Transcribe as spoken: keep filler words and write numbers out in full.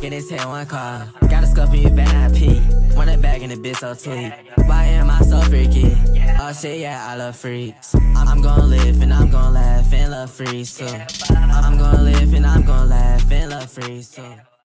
in his head one car. Got a scorpion V I P. Want it back in the bitch so tweak. Why am I so freaky? Oh shit, yeah, I love freaks. I'm, I'm gonna live and I'm gonna laugh and love freaks too. I'm gonna live and I'm gonna laugh and love freaks too.